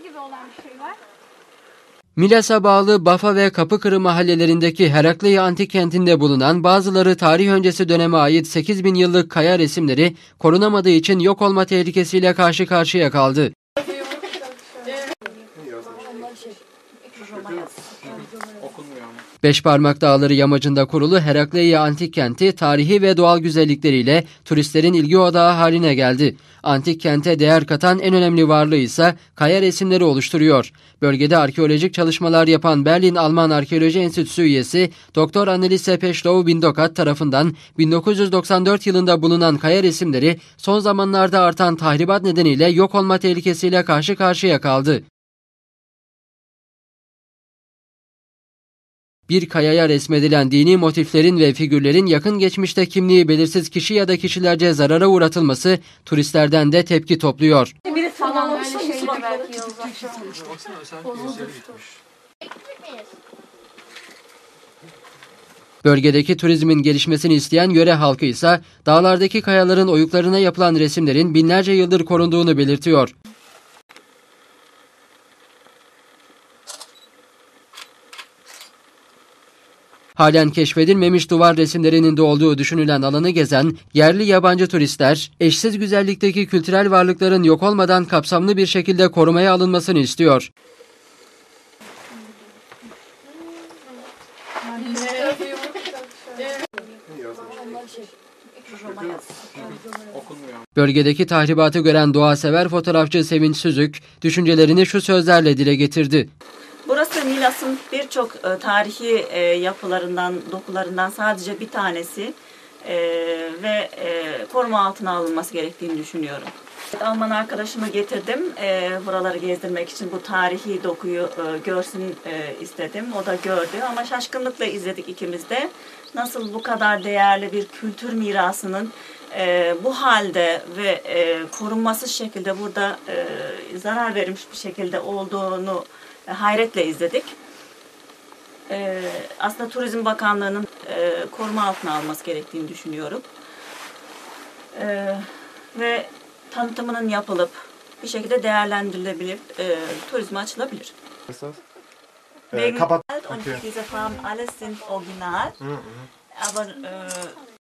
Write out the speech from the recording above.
gibi olan bir şey var. Milas'a bağlı Bafa ve Kapıkırı mahallelerindeki Herakleia Antik Kenti'nde bulunan bazıları tarih öncesi döneme ait 8000 yıllık kaya resimleri korunamadığı için yok olma tehlikesiyle karşı karşıya kaldı. Beşparmak Dağları yamacında kurulu Herakleia Antik Kenti tarihi ve doğal güzellikleriyle turistlerin ilgi odağı haline geldi. Antik kente değer katan en önemli varlığı ise kaya resimleri oluşturuyor. Bölgede arkeolojik çalışmalar yapan Berlin Alman Arkeoloji Enstitüsü üyesi Dr. Anneliese Peschlow-Bindokat tarafından 1994 yılında bulunan kaya resimleri son zamanlarda artan tahribat nedeniyle yok olma tehlikesiyle karşı karşıya kaldı. Bir kayaya resmedilen dini motiflerin ve figürlerin yakın geçmişte kimliği belirsiz kişi ya da kişilerce zarara uğratılması turistlerden de tepki topluyor. Biri falan öyle şeydi belki Bölgedeki turizmin gelişmesini isteyen yöre halkı ise dağlardaki kayaların oyuklarına yapılan resimlerin binlerce yıldır korunduğunu belirtiyor. Halen keşfedilmemiş duvar resimlerinin de olduğu düşünülen alanı gezen yerli yabancı turistler, eşsiz güzellikteki kültürel varlıkların yok olmadan kapsamlı bir şekilde korumaya alınmasını istiyor. Bölgedeki tahribatı gören doğasever fotoğrafçı Sevinç Süzük, düşüncelerini şu sözlerle dile getirdi. Burası Milas'ın birçok tarihi yapılarından, dokularından sadece bir tanesi ve koruma altına alınması gerektiğini düşünüyorum. Alman arkadaşımı getirdim buraları gezdirmek için, bu tarihi dokuyu görsün istedim. O da gördü ama şaşkınlıkla izledik ikimiz de. Nasıl bu kadar değerli bir kültür mirasının bu halde ve korunmasız şekilde burada zarar verilmiş bir şekilde olduğunu hayretle izledik. Aslında Turizm Bakanlığı'nın koruma altına alması gerektiğini düşünüyorum. Ve tanıtımının yapılıp bir şekilde değerlendirilebilir, turizme açılabilir. Kapat. Und diese Farben alles sind original. Aber